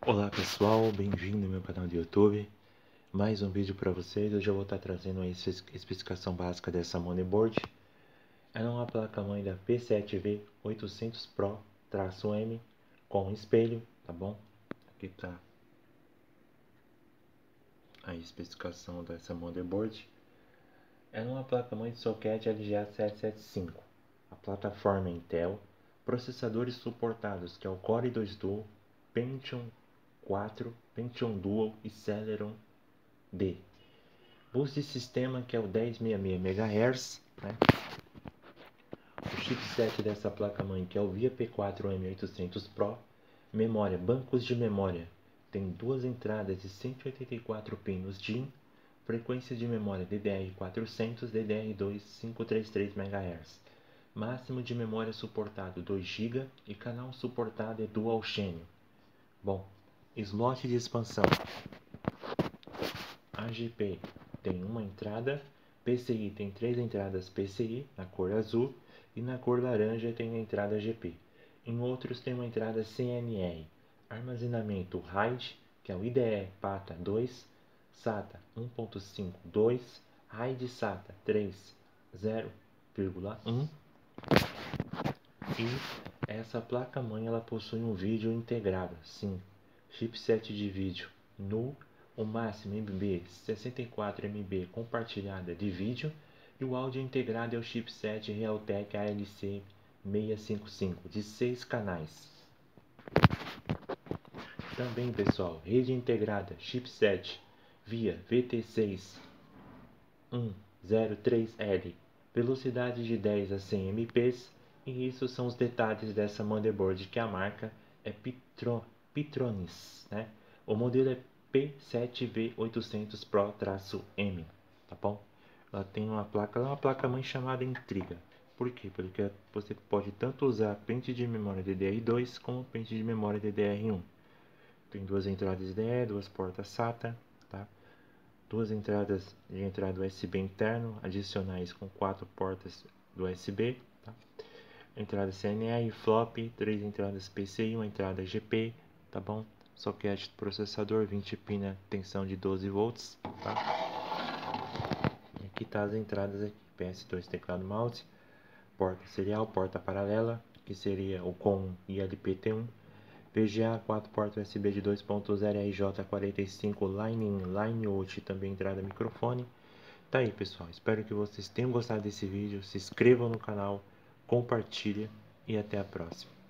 Olá pessoal, bem-vindo ao meu canal do YouTube. Mais um vídeo para vocês. Hoje eu vou estar trazendo a especificação básica dessa motherboard. Ela é uma placa-mãe da P7V800 Pro-M com espelho, tá bom? Aqui está a especificação dessa motherboard. Ela é uma placa-mãe de socket LGA 775. A plataforma é Intel, processadores suportados que é o Core 2 Duo, Pentium 4, Pentium Dual e Celeron D. Bus de sistema que é o 1066 MHz, né? O chipset dessa placa-mãe que é o VIA P4M800 Pro. Memória, bancos de memória. Tem duas entradas de 184 pinos DIN. Frequência de memória DDR400, DDR2 533 MHz. Máximo de memória suportado 2 GB e canal suportado é Dual Channel. Bom, slot de expansão. AGP tem uma entrada, PCI tem 3 entradas PCI na cor azul e na cor laranja tem a entrada GP. Em outros tem uma entrada CMR. Armazenamento RAID, que é o IDE PATA 2, SATA 1.5 2, RAID SATA 3.0,1 e essa placa-mãe ela possui um vídeo integrado, sim, chipset de vídeo NUL, o máximo MB 64 MB compartilhada de vídeo e o áudio integrado é o chipset Realtek ALC 655 de 6 canais. Também pessoal, rede integrada chipset via VT6103L, velocidade de 10 a 100 Mbps. E isso são os detalhes dessa motherboard, que a marca é Pitronis, né? O modelo é P7V800 Pro-M, tá bom? Ela tem uma placa-mãe chamada Intriga. Por quê? Porque você pode tanto usar pente de memória DDR2 como pente de memória DDR1. Tem duas entradas IDE, duas portas SATA, tá? Duas entradas de entrada USB interno adicionais com 4 portas do USB, tá? Entrada CNR, flop, 3 entradas PCI, uma entrada GP, tá bom? Socket do processador, 20 pina, tensão de 12 volts, tá? E aqui tá as entradas aqui, PS2 teclado mouse, porta serial, porta paralela, que seria o COM e LPT1, VGA, 4 portas USB de 2.0 RJ45 Line in, Line out, também entrada microfone. Tá aí pessoal, espero que vocês tenham gostado desse vídeo, se inscrevam no canal, compartilhem e até a próxima.